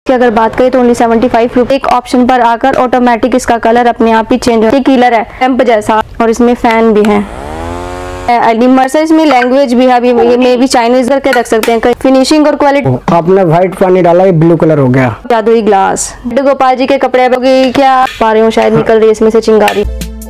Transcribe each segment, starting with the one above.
की अगर बात करें तो ओनली 75 रुपये। एक ऑप्शन पर आकर ऑटोमेटिक इसका कलर अपने आप ही चेंज हो, ये कलर है लैंप जैसा, और इसमें फैन भी है। इमर्सिव इसमें लैंग्वेज भी है, ये मे भी चाइनीज करके रख सकते हैं। फिनिशिंग और क्वालिटी, आपने व्हाइट पानी डाला, ये ब्लू कलर हो गया। जादुई ग्लास, गोपाल जी के कपड़े क्या पा रही हूँ, शायद निकल रही है इसमें से चिंगारी।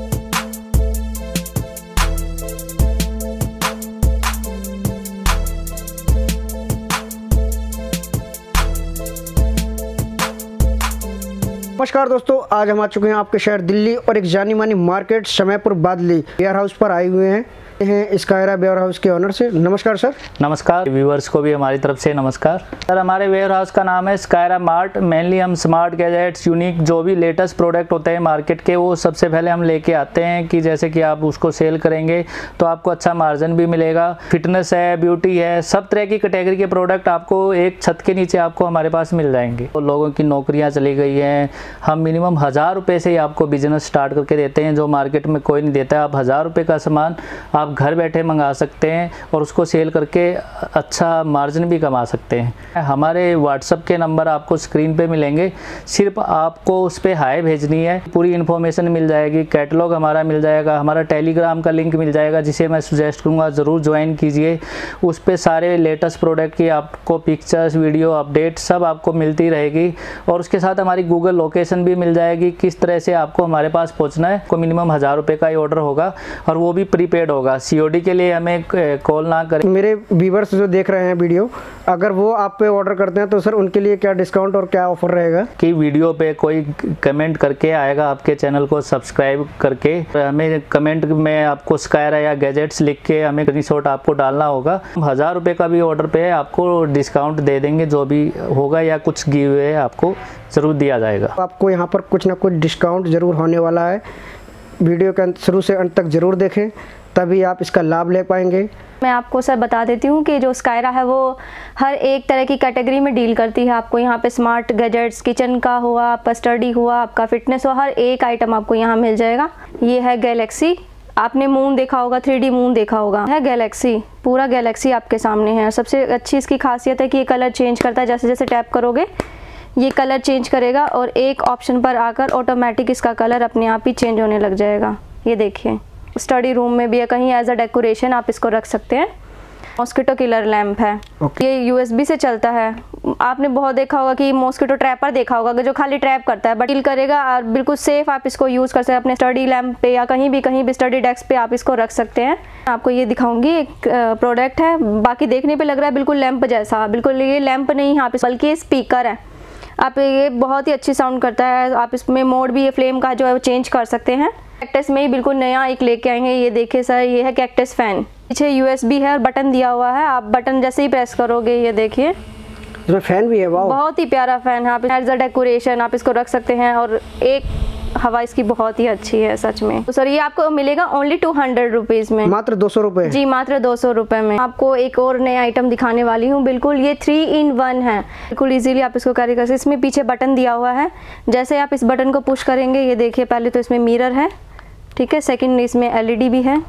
नमस्कार दोस्तों, आज हम आ चुके हैं आपके शहर दिल्ली और एक जानी मानी market Samaypur Badli warehouse पर आए हुए हैं स्कायरा वेयर हाउस के ऑनर से। नमस्कार सर। नमस्कार, व्यूवर्स को भी हमारी तरफ से नमस्कार। सर, हमारे वेयर हाउस का नाम है स्कायरा मार्ट। मेनली हम स्मार्ट गैजेट्स, यूनिक जो भी लेटेस्ट प्रोडक्ट होते हैं मार्केट के, वो सबसे पहले हम लेके आते हैं कि जैसे कि आप उसको सेल करेंगे तो आपको अच्छा मार्जिन भी मिलेगा। फिटनेस है, ब्यूटी है, सब तरह की कैटेगरी के प्रोडक्ट आपको एक छत के नीचे आपको हमारे पास मिल जाएंगे। तो लोगों की नौकरियाँ चली गई हैं, हम मिनिमम 1000 रुपये से ही आपको बिजनेस स्टार्ट करके देते हैं, जो मार्केट में कोई नहीं देता है। आप 1000 रुपये का सामान आप घर बैठे मंगा सकते हैं और उसको सेल करके अच्छा मार्जिन भी कमा सकते हैं। हमारे व्हाट्सएप के नंबर आपको स्क्रीन पे मिलेंगे, सिर्फ आपको उस पर हाय भेजनी है, पूरी इन्फॉर्मेशन मिल जाएगी। कैटलॉग हमारा मिल जाएगा, हमारा टेलीग्राम का लिंक मिल जाएगा, जिसे मैं सजेस्ट करूँगा ज़रूर ज्वाइन कीजिए। उस पर सारे लेटेस्ट प्रोडक्ट की आपको पिक्चर्स, वीडियो अपडेट सब आपको मिलती रहेगी, और उसके साथ हमारी गूगल लोकेशन भी मिल जाएगी, किस तरह से आपको हमारे पास पहुँचना है। को मिनिमम 1000 रुपये का ही ऑर्डर होगा और वो भी प्रीपेड होगा, COD के लिए हमें कॉल ना करें। मेरे व्यूवर्स जो देख रहे हैं वीडियो, अगर वो आप पे ऑर्डर करते हैं तो सर उनके लिए क्या डिस्काउंट और क्या ऑफर रहेगा? कि वीडियो पे कोई कमेंट करके आएगा आपके चैनल को सब्सक्राइब करके, हमें कमेंट में आपको स्कायरा या गैजेट्स लिख के हमें स्क्रीनशॉट आपको डालना होगा। 1000 रुपये का भी ऑर्डर पे आपको डिस्काउंट दे देंगे, जो भी होगा, या कुछ गिव अवे आपको ज़रूर दिया जाएगा। आपको यहाँ पर कुछ ना कुछ डिस्काउंट ज़रूर होने वाला है। वीडियो के शुरू से अंत तक ज़रूर देखें, तभी आप इसका लाभ ले पाएंगे। मैं आपको सर बता देती हूँ कि जो स्कायरा है वो हर एक तरह की कैटेगरी में डील करती है। आपको यहाँ पे स्मार्ट गैजेट्स, किचन का हुआ, आपका स्टडी हुआ, आपका फिटनेस हुआ, हर एक आइटम आपको यहाँ मिल जाएगा। ये है गैलेक्सी, आपने मून देखा होगा, 3D मून देखा होगा, है गैलेक्सी, पूरा गैलेक्सी आपके सामने है। सबसे अच्छी इसकी खासियत है कि ये कलर चेंज करता है, जैसे जैसे टैप करोगे ये कलर चेंज करेगा, और एक ऑप्शन पर आकर ऑटोमेटिक इसका कलर अपने आप ही चेंज होने लग जाएगा। ये देखिए, स्टडी रूम में भी है, कहीं एज अ डेकोरेशन आप इसको रख सकते हैं। मॉस्किटो किलर लैंप है, ये USB से चलता है। आपने बहुत देखा होगा कि मॉस्किटो ट्रैपर देखा होगा, जो खाली ट्रैप करता है, बट डील करेगा और बिल्कुल सेफ आप इसको यूज़ कर सकते हैं अपने स्टडी लैंप पे, या कहीं भी स्टडी डेस्क पे आप इसको रख सकते हैं। आपको ये दिखाऊंगी, एक प्रोडक्ट है, बाकी देखने पे लग रहा है बिल्कुल लैंप जैसा, बिल्कुल ये लैंप नहीं है, बल्कि ये स्पीकर है। आप ये बहुत ही अच्छी साउंड करता है, आप इसमें मोड भी ये फ्लेम का जो है वो चेंज कर सकते हैं। कैक्टस में ही बिल्कुल नया एक लेके आएंगे। ये देखिए सर, ये है कैक्टस फैन, पीछे USB है और बटन दिया हुआ है। आप बटन जैसे ही प्रेस करोगे, ये देखिए इसमें फैन भी है। वाह, बहुत ही प्यारा फैन है। आप एज अ डेकोरेशन आप इसको रख सकते हैं, और एक हवा इसकी बहुत ही अच्छी है सच में। तो सर ये आपको मिलेगा ओनली 200 रुपीज़ में, मात्र 200 रुपये। जी, मात्र 200 रुपये में। आपको एक और नया आइटम दिखाने वाली हूँ, बिल्कुल ये 3-in-1 है, बिल्कुल इजीली आप इसको कैरी कर सकते हैं। इसमें पीछे बटन दिया हुआ है, जैसे आप इस बटन को पुश करेंगे, ये देखिए, पहले तो इसमें मिरर है, ठीक है, सेकंड इसमें LED भी है,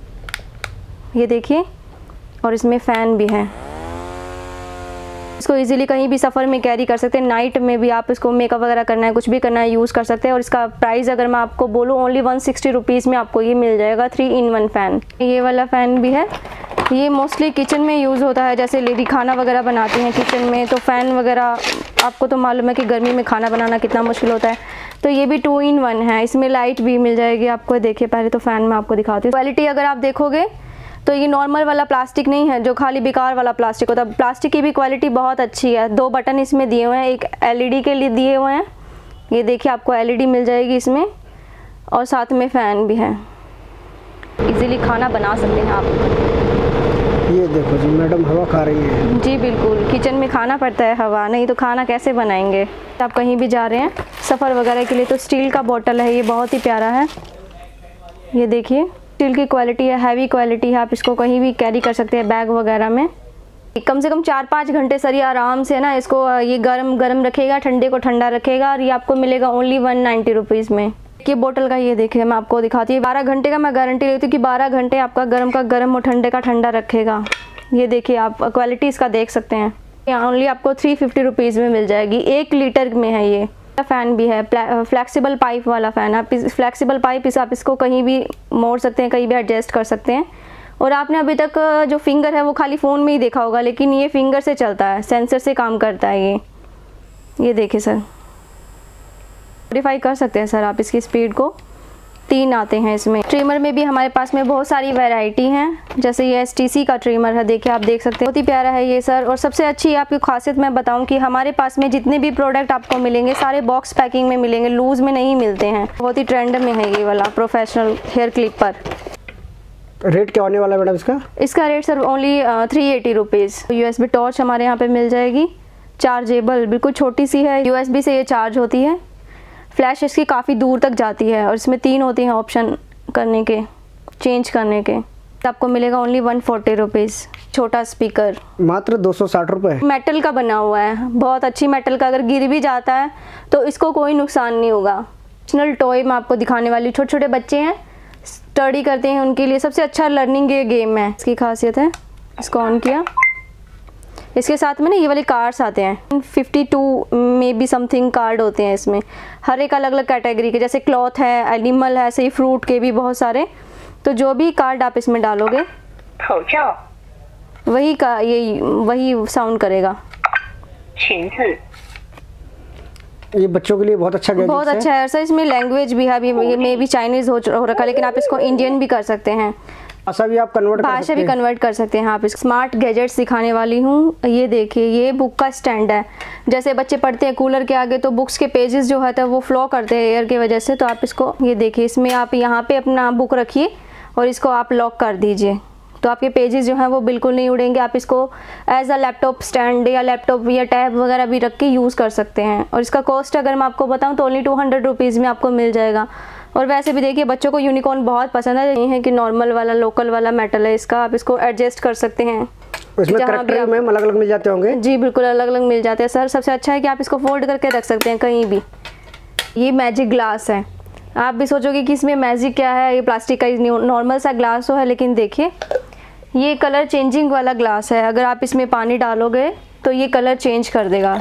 ये देखिए, और इसमें फ़ैन भी है। इसको इजीली कहीं भी सफ़र में कैरी कर सकते हैं। नाइट में भी आप इसको मेकअप वगैरह करना है, कुछ भी करना है, यूज़ कर सकते हैं। और इसका प्राइस अगर मैं आपको बोलूँ, ओनली 160 रुपीज़ में आपको ये मिल जाएगा 3-in-1 फ़ैन। ये वाला फ़ैन भी है, ये मोस्टली किचन में यूज़ होता है, जैसे लेडी खाना वगैरह बनाती हैं किचन में, तो फ़ैन वगैरह आपको तो मालूम है कि गर्मी में खाना बनाना कितना मुश्किल होता है। तो ये भी 2-in-1 है, इसमें लाइट भी मिल जाएगी आपको। देखिए, पहले तो फ़ैन में आपको दिखाती हूँ। क्वालिटी अगर आप देखोगे तो ये नॉर्मल वाला प्लास्टिक नहीं है, जो खाली बेकार वाला प्लास्टिक होता है। प्लास्टिक की भी क्वालिटी बहुत अच्छी है। 2 बटन इसमें दिए हुए हैं, एक LED के लिए दिए हुए हैं, ये देखिए आपको LED मिल जाएगी इसमें, और साथ में फ़ैन भी है। इजीली खाना बना सकते हैं आप। ये देखो जी, मैडम हवा खा रही है। जी बिल्कुल, किचन में खाना पड़ता है हवा, नहीं तो खाना कैसे बनाएंगे। आप कहीं भी जा रहे हैं सफ़र वगैरह के लिए, तो स्टील का बॉटल है, ये बहुत ही प्यारा है। ये देखिए, स्टील की क्वालिटी है, हैवी क्वालिटी है, आप इसको कहीं भी कैरी कर सकते हैं, बैग वगैरह में। कम से कम 4-5 घंटे सर ये आराम से ना इसको ये गरम रखेगा, ठंडे को ठंडा रखेगा, और ये आपको मिलेगा ओनली 190 रुपीज़ में। कि बोतल का ये देखिए, मैं आपको दिखाती हूँ, 12 घंटे का मैं गारंटी लेती हूँ कि 12 घंटे आपका गर्म का गर्म और ठंडे का ठंडा रखेगा। ये देखिए, आप क्वालिटी इसका देख सकते हैं। यहाँ ओनली आपको 350 रुपीज़ में मिल जाएगी। 1 लीटर में है ये। फ़ैन भी है, फ्लेक्सिबल पाइप वाला फ़ैन। आप फ्लेक्सिबल पाइप आप इसको कहीं भी मोड़ सकते हैं, कहीं भी एडजस्ट कर सकते हैं। और आपने अभी तक जो फिंगर है वो खाली फ़ोन में ही देखा होगा, लेकिन ये फिंगर से चलता है, सेंसर से काम करता है ये देखिए सर। मॉडिफाई कर सकते हैं सर आप इसकी स्पीड को। 3 आते हैं इसमें। ट्रिमर में भी हमारे पास में बहुत सारी वैरायटी हैं, जैसे ये STC का ट्रिमर है, देखिए आप देख सकते हैं, बहुत ही प्यारा है ये सर। और सबसे अच्छी आपकी खासियत मैं बताऊं कि हमारे पास में जितने भी प्रोडक्ट आपको मिलेंगे सारे बॉक्स पैकिंग में मिलेंगे, लूज़ में नहीं मिलते हैं। बहुत ही ट्रेंड में है ये वाला प्रोफेशनल हेयर क्लिपर। रेट क्या होने वाला है मैडम इसका? इसका rate sir only 380 rupees. USB torch हमारे यहाँ पे मिल जाएगी, चार्जेबल, बिल्कुल छोटी सी है, USB से ये चार्ज होती है। फ्लैश इसकी काफ़ी दूर तक जाती है और इसमें 3 होते हैं ऑप्शन करने के, चेंज करने के। आपको मिलेगा ओनली 140 रुपीज़। छोटा स्पीकर मात्र 260 रुपये। मेटल का बना हुआ है, बहुत अच्छी मेटल का, अगर गिर भी जाता है तो इसको कोई नुकसान नहीं होगा। नेशनल टॉय मैं आपको दिखाने वाली, छोटे छोटे बच्चे हैं, स्टडी करते हैं, उनके लिए सबसे अच्छा लर्निंग गेम है। इसकी खासियत है, इसको ऑन किया, इसके साथ में ना ये वाले कार्ड्स आते हैं, 52 में भी समथिंग कार्ड होते हैं इसमें, हर एक अलग अलग कैटेगरी के, जैसे क्लॉथ है, एनिमल है, ऐसे ही फ्रूट के भी बहुत सारे। तो जो भी कार्ड आप इसमें डालोगे वही साउंड करेगा। ये बच्चों के लिए बहुत अच्छा गैजेट है। बहुत अच्छा है सर। इसमें लैंग्वेज भी है, अभी मे भी चाइनीज़ हो रखा है, लेकिन आप इसको इंडियन भी कर सकते हैं, भाषा भी आप भाषा भी कन्वर्ट कर सकते हैं। आप स्मार्ट गैजेट्स दिखाने वाली हूँ। ये देखिए, ये बुक का स्टैंड है। जैसे बच्चे पढ़ते हैं कूलर के आगे तो बुक्स के पेजेस जो होता है वो फ्लो करते हैं एयर की वजह से, तो आप इसको, ये देखिए, इसमें आप यहाँ पे अपना बुक रखिए और इसको आप लॉक कर दीजिए, तो आपके पेजेस जो हैं वो बिल्कुल नहीं उड़ेंगे। आप इसको एज अ लैपटॉप स्टैंड या लैपटॉप या टैब वगैरह भी रख के यूज़ कर सकते हैं। और इसका कॉस्ट अगर मैं आपको बताऊँ तो ओनली 200 रुपीज़ में आपको मिल जाएगा। और वैसे भी देखिए बच्चों को यूनिकॉर्न बहुत पसंद है, नहीं है कि नॉर्मल वाला लोकल वाला मेटल है इसका, आप इसको एडजस्ट कर सकते हैं। इसमें कैरेक्टर में अलग अलग मिल जाते होंगे? जी बिल्कुल, अलग अलग मिल जाते हैं सर। सबसे अच्छा है कि आप इसको फोल्ड करके रख सकते हैं कहीं भी। ये मैजिक ग्लास है। आप भी सोचोगे कि इसमें मैजिक क्या है, ये प्लास्टिक का नॉर्मल सा ग्लास तो है, लेकिन देखिए ये कलर चेंजिंग वाला ग्लास है। अगर आप इसमें पानी डालोगे तो ये कलर चेंज कर देगा।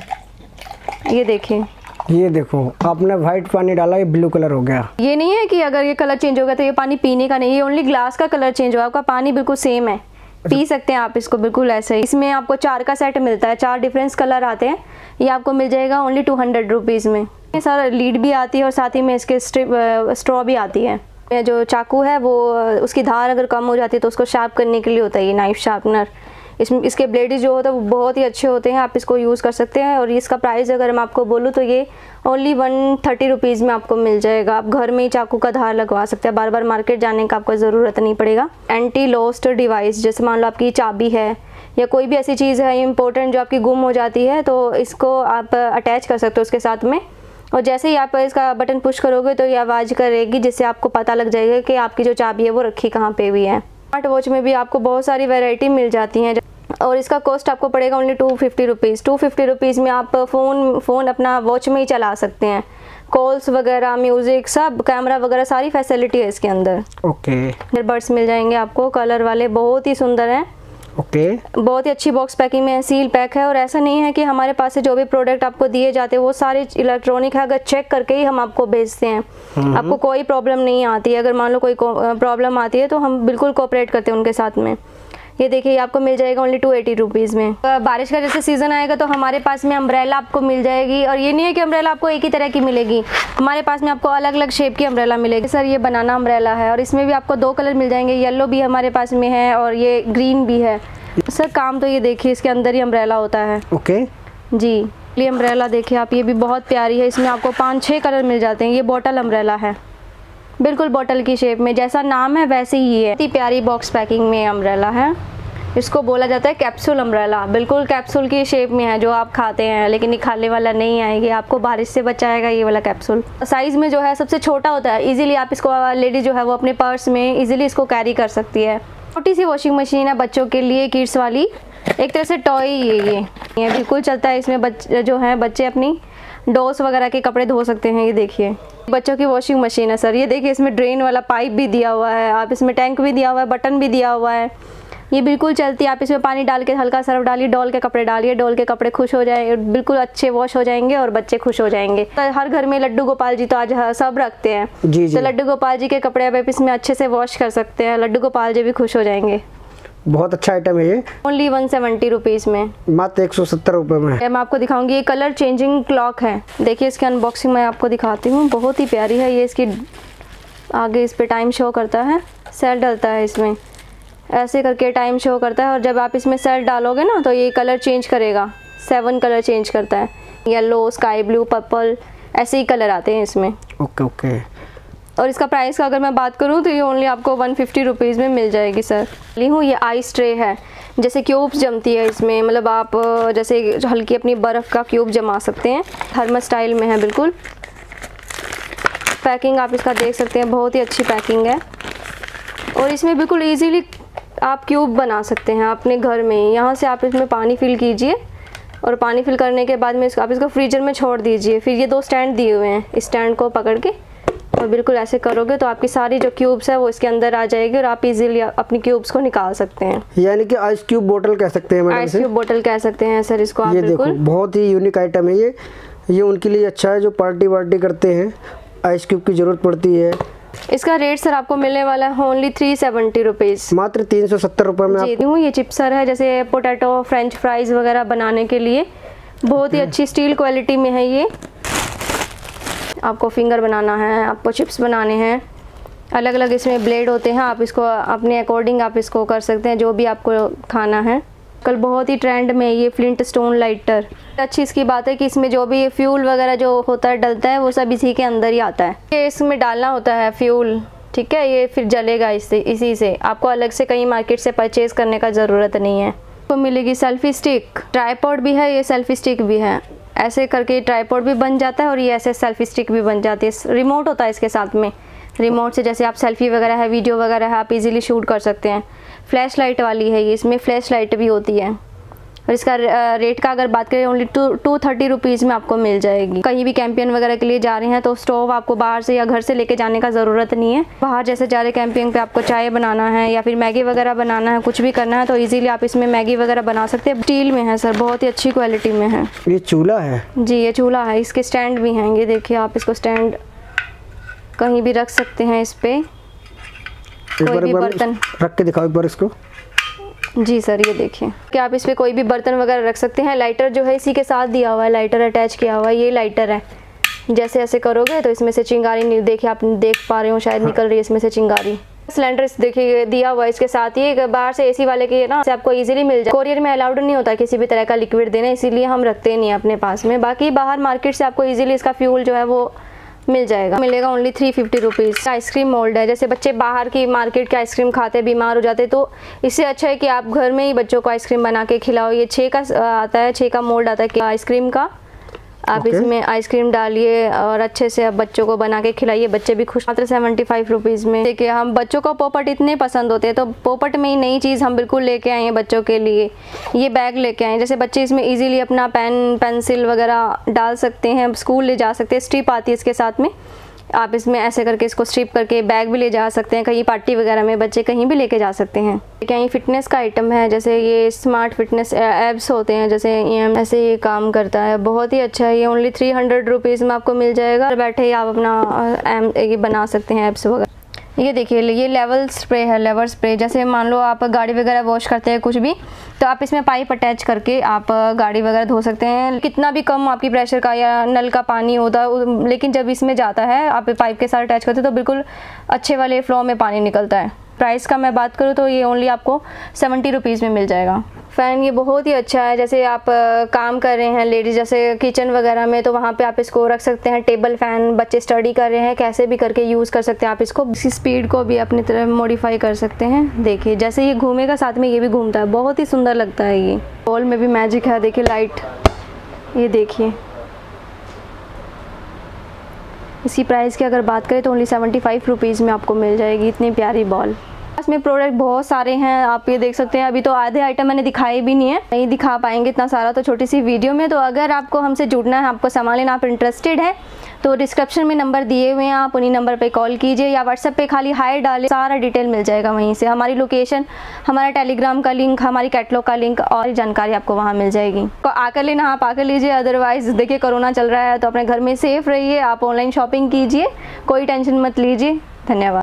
ये देखिए, ये देखो, आपने व्हाइट पानी डाला, ये ब्लू कलर हो गया। ये नहीं है कि अगर ये कलर चेंज हो गया तो ये पानी पीने का नहीं, ये ओनली ग्लास का कलर चेंज हुआ, आपका पानी बिल्कुल सेम है, पी सकते हैं आप इसको बिल्कुल ऐसे ही। इसमें आपको 4 का सेट मिलता है, 4 डिफरेंस कलर आते हैं। ये आपको मिल जाएगा ओनली 200 रुपीज़ में। सर लीड भी आती है और साथ ही में इसके स्ट्रॉ भी आती है। जो चाकू है वो उसकी धार अगर कम हो जाती है तो उसको शार्प करने के लिए होता है ये नाइफ शार्पनर। इसके ब्लेड्स जो होते हैं वो बहुत ही अच्छे होते हैं, आप इसको यूज़ कर सकते हैं। और इसका प्राइस अगर मैं आपको बोलूँ तो ये ओनली 130 रुपीज़ में आपको मिल जाएगा। आप घर में ही चाकू का धार लगवा सकते हैं, बार बार मार्केट जाने का आपको ज़रूरत नहीं पड़ेगा। एंटी लॉस्ट डिवाइस, जैसे मान लो आपकी चाबी है या कोई भी ऐसी चीज़ है इंपॉर्टेंट जो आपकी गुम हो जाती है, तो इसको आप अटैच कर सकते हो उसके साथ में। और जैसे ही आप इसका बटन पुश करोगे तो ये आवाज़ करेगी, जिससे आपको पता लग जाएगा कि आपकी जो चाबी है वो रखी कहाँ पे हुई है। स्मार्ट वॉच में भी आपको बहुत सारी वैरायटी मिल जाती हैं और इसका कॉस्ट आपको पड़ेगा ओनली 250 रुपीज़। 250 रुपीज़ में आप फ़ोन अपना वॉच में ही चला सकते हैं, कॉल्स वगैरह, म्यूज़िक, सब, कैमरा वगैरह सारी फैसिलिटी है इसके अंदर। ओके। ईयरबड्स मिल जाएंगे आपको कलर वाले, बहुत ही सुंदर हैं। ओके। बहुत ही अच्छी बॉक्स पैकिंग में है, सील पैक है। और ऐसा नहीं है कि हमारे पास से जो भी प्रोडक्ट आपको दिए जाते हैं वो सारे इलेक्ट्रॉनिक है, अगर चेक करके ही हम आपको भेजते हैं, आपको कोई प्रॉब्लम नहीं आती है। अगर मान लो कोई प्रॉब्लम आती है तो हम बिल्कुल कोऑपरेट करते हैं उनके साथ में। ये देखिए, आपको मिल जाएगा ओनली 280 रुपीज़ में। बारिश का जैसे सीज़न आएगा तो हमारे पास में अम्ब्रेला आपको मिल जाएगी। और ये नहीं है कि अम्ब्रेला आपको एक ही तरह की मिलेगी, हमारे पास में आपको अलग अलग शेप की अम्ब्रेला मिलेगी। सर ये बनाना अम्ब्रेला है और इसमें भी आपको 2 कलर मिल जाएंगे, येलो भी हमारे पास में है और ये ग्रीन भी है। सर काम तो ये देखिए, इसके अंदर ही अम्ब्रेला होता है। ओके जी, ये अम्ब्रेला देखिए आप, ये भी बहुत प्यारी है। इसमें आपको 5-6 कलर मिल जाते हैं। ये बॉटल अम्ब्रेला है, बिल्कुल बॉटल की शेप में, जैसा नाम है वैसे ही है। इतनी प्यारी बॉक्स पैकिंग में अम्ब्रेला है। इसको बोला जाता है कैप्सूल अम्ब्रेला, बिल्कुल कैप्सूल की शेप में है जो आप खाते हैं, लेकिन निकालने वाला नहीं आएगी, आपको बारिश से बचाएगा ये वाला कैप्सूल। साइज़ में जो है सबसे छोटा होता है, इजीली आप इसको, लेडी जो है वो अपने पर्स में इजीली इसको कैरी कर सकती है। छोटी सी वॉशिंग मशीन है बच्चों के लिए, किड्स वाली, एक तरह से टॉय ये बिल्कुल चलता है। इसमें बच्चे अपनी डॉल्स वगैरह के कपड़े धो सकते हैं। ये देखिए बच्चों की वॉशिंग मशीन है सर। ये देखिए, इसमें ड्रेन वाला पाइप भी दिया हुआ है, आप इसमें टैंक भी दिया हुआ है, बटन भी दिया हुआ है। ये बिल्कुल चलती है। आप इसमें पानी डाल के हल्का सर्फ डालिए, डॉल के कपड़े डालिए, डॉल के कपड़े खुश हो जाए, बिल्कुल अच्छे वॉश हो जाएंगे और बच्चे खुश हो जाएंगे। तो हर घर में लड्डू गोपाल जी तो आज सब रखते हैं जी। तो लड्डू गोपाल जी के कपड़े आप इसमें अच्छे से वॉश कर सकते हैं, लड्डू गोपाल जी भी खुश हो जाएंगे। बहुत अच्छा आइटम है ये। ओनली 170 रुपीज़ में, मात्र 170 रुपये में। मैं आपको दिखाऊंगी, ये कलर चेंजिंग क्लॉक है। देखिए इसकी अनबॉक्सिंग मैं आपको दिखाती हूँ, बहुत ही प्यारी है। ये इसकी आगे इस पे टाइम शो करता है, सेल डलता है इसमें, ऐसे करके टाइम शो करता है और जब आप इसमें सेल डालोगे ना तो ये कलर चेंज करेगा। 7 कलर चेंज करता है, येलो, स्काई ब्लू, पर्पल, ऐसे ही कलर आते हैं इसमें। Okay okay. और इसका प्राइस का अगर मैं बात करूँ तो ये ओनली आपको 150 रुपीज़ में मिल जाएगी सर। ली हूँ, ये आइस ट्रे है, जैसे क्यूब्स जमती है इसमें, मतलब आप जैसे हल्की अपनी बर्फ़ का क्यूब जमा सकते हैं। थर्मस स्टाइल में है बिल्कुल। पैकिंग आप इसका देख सकते हैं, बहुत ही अच्छी पैकिंग है और इसमें बिल्कुल ईजीली आप क्यूब बना सकते हैं अपने घर में। यहाँ से आप इसमें पानी फिल कीजिए और पानी फिल करने के बाद में आप इसको फ्रीजर में छोड़ दीजिए। फिर ये 2 स्टैंड दिए हुए हैं, इस स्टैंड को पकड़ के और बिल्कुल ऐसे करोगे तो आपकी सारी जो क्यूब्स है वो इसके अंदर आ जाएगी और आप इजीली अपनी क्यूब्स को निकाल सकते हैं। यानी कि आइस क्यूब बोतल कह सकते हैं मैडम, आइस क्यूब बोतल कह सकते हैं सर इसको आप। ये बिल्कुल देखो, बहुत ही यूनिक आइटम है ये उनके लिए अच्छा है जो पार्टी वार्टी करते हैं, आइस क्यूब की ज़रूरत पड़ती है। इसका रेट सर आपको मिलने वाला है ओनली 370 रुपीज़, मात्र 370 रुपये में। जी हूँ। ये चिप्सर है, जैसे पोटैटो फ्रेंच फ्राइज़ वगैरह बनाने के लिए, बहुत ही अच्छी स्टील क्वालिटी में है ये। आपको फिंगर बनाना है, आपको चिप्स बनाने हैं, अलग अलग इसमें ब्लेड होते हैं, आप इसको अपने अकॉर्डिंग आप इसको कर सकते हैं जो भी आपको खाना है। कल बहुत ही ट्रेंड में ये फ्लिंट स्टोन लाइटर, अच्छी इसकी बात है कि इसमें जो भी फ्यूल वगैरह जो होता है डलता है वो सब इसी के अंदर ही आता है। ये इसमें डालना होता है फ्यूल, ठीक है, ये फिर जलेगा इससे, इसी से। आपको अलग से कहीं मार्केट से परचेज़ करने का ज़रूरत नहीं है। तो मिलेगी सेल्फी स्टिक, ट्राइपॉड भी है, ये सेल्फी स्टिक भी है। ऐसे करके ट्राइपॉड भी बन जाता है और ये ऐसे सेल्फी स्टिक भी बन जाती है। रिमोट होता है इसके साथ में, रिमोट से जैसे आप सेल्फी वगैरह है, वीडियो वगैरह है, आप इजीली शूट कर सकते हैं। फ्लैश लाइट वाली है ये, इसमें फ्लैश लाइट भी होती है। और इसका रेट का अगर बात करें ओनली 230 रुपीज़ में आपको मिल जाएगी। कहीं भी कैंपेन वगैरह के लिए जा रहे हैं तो स्टोव आपको बाहर से या घर से लेके जाने का ज़रूरत नहीं है। बाहर जैसे जा रहे कैंपिंग पे, आपको चाय बनाना है या फिर मैगी वगैरह बनाना है, कुछ भी करना है तो इजीली आप इसमें मैगी वगैरह बना सकते हैं। स्टील में है सर, बहुत ही अच्छी क्वालिटी में है। ये चूल्हा है जी, ये चूल्हा है। इसके स्टैंड भी हैं, ये देखिए, आप इसको स्टैंड कहीं भी रख सकते हैं। इस पर कोई भी बर्तन रख के दिखाओ एक बार इसको। जी सर, ये देखिए कि आप इस पे कोई भी बर्तन वगैरह रख सकते हैं। लाइटर जो है इसी के साथ दिया हुआ है, लाइटर अटैच किया हुआ है। ये लाइटर है, जैसे ऐसे करोगे तो इसमें से चिंगारी, देखिए आप देख पा रहे हो शायद, निकल रही है इसमें से चिंगारी। सिलेंडर देखिए दिया हुआ है इसके साथ ही। बाहर से एसी वाले के ना से आपको इजीली मिल जाए। कोरियर में अलाउड नहीं होता किसी भी तरह का लिक्विड देना, इसीलिए हम रखते नहीं अपने पास में। बाकी बाहर मार्केट से आपको इजीली इसका फ्यूल जो है वो मिल जाएगा। मिलेगा ओनली 350 रुपीज़। आइसक्रीम मोल्ड है, जैसे बच्चे बाहर की मार्केट के आइसक्रीम खाते बीमार हो जाते, तो इससे अच्छा है कि आप घर में ही बच्चों को आइसक्रीम बना के खिलाओ। ये 6 का आता है, 6 का मोल्ड आता है आइसक्रीम का। आप इसमें आइसक्रीम डालिए और अच्छे से आप बच्चों को बना के खिलाइए, बच्चे भी खुश। मात्र 75 रुपीज़ में। देखिए, हम बच्चों को पोपट इतने पसंद होते हैं तो पोपट में ही नई चीज़ हम बिल्कुल लेके आए हैं बच्चों के लिए। ये बैग लेके आए हैं, जैसे बच्चे इसमें इजीली अपना पेन पेंसिल वगैरह डाल सकते हैं, स्कूल ले जा सकते हैं। स्ट्रिप आती है इसके साथ में, आप इसमें ऐसे करके इसको स्ट्रिप करके बैग भी ले जा सकते हैं, कहीं पार्टी वगैरह में बच्चे कहीं भी लेके जा सकते हैं। क्या ये फिटनेस का आइटम है, जैसे ये स्मार्ट फिटनेस एप्स होते हैं, जैसे ये ऐसे ये काम करता है, बहुत ही अच्छा है। ये ओनली 300 रुपीज़ में आपको मिल जाएगा। बैठे ही आप अपना ये बना सकते हैं ऐप्स वगैरह। ये देखिए, ये लेवल स्प्रे है, लेवल स्प्रे। जैसे मान लो आप गाड़ी वगैरह वॉश करते हैं कुछ भी, तो आप इसमें पाइप अटैच करके आप गाड़ी वगैरह धो सकते हैं। कितना भी कम आपकी प्रेशर का या नल का पानी होता है, लेकिन जब इसमें जाता है आप पाइप के साथ अटैच करते हैं तो बिल्कुल अच्छे वाले फ्लो में पानी निकलता है। प्राइस का मैं बात करूँ तो ये ओनली आपको 70 रुपीज़ में मिल जाएगा। फ़ैन ये बहुत ही अच्छा है, जैसे आप काम कर रहे हैं लेडीज़, जैसे किचन वगैरह में, तो वहाँ पे आप इसको रख सकते हैं। टेबल फ़ैन, बच्चे स्टडी कर रहे हैं, कैसे भी करके यूज़ कर सकते हैं आप इसको। इसकी स्पीड को भी अपनी तरफ मॉडिफाई कर सकते हैं। देखिए, जैसे ये घूमेगा साथ में ये भी घूमता है, बहुत ही सुंदर लगता है। ये बॉल में भी मैजिक है, देखिए लाइट, ये देखिए। इसकी प्राइस की अगर बात करें तो ओनली 75 रुपीज़ में आपको मिल जाएगी इतनी प्यारी बॉल। पास में प्रोडक्ट बहुत सारे हैं, आप ये देख सकते हैं। अभी तो आधे आइटम मैंने दिखाए भी नहीं है, नहीं दिखा पाएंगे इतना सारा तो छोटी सी वीडियो में। तो अगर आपको हमसे जुड़ना है, आपको सामान लेना, आप इंटरेस्टेड हैं, तो डिस्क्रिप्शन में नंबर दिए हुए हैं, आप उन्हीं नंबर पे कॉल कीजिए या व्हाट्सएप पे खाली हाय डालें, सारा डिटेल मिल जाएगा वहीं से। हमारी लोकेशन, हमारा टेलीग्राम का लिंक, हमारी कैटलॉग का लिंक और जानकारी आपको वहाँ मिल जाएगी। तो आकर लेना, आप आकर लीजिए। अदरवाइज़ देखिए कोरोना चल रहा है तो अपने घर में सेफ रहिए, आप ऑनलाइन शॉपिंग कीजिए, कोई टेंशन मत लीजिए। धन्यवाद।